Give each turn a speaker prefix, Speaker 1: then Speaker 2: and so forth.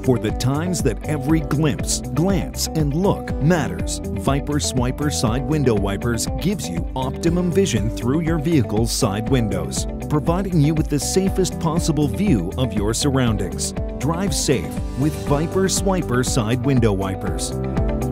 Speaker 1: For the times that every glimpse, glance, and look matters, ViperSwiper Side Window Wipers gives you optimum vision through your vehicle's side windows, providing you with the safest possible view of your surroundings. Drive safe with ViperSwiper Side Window Wipers.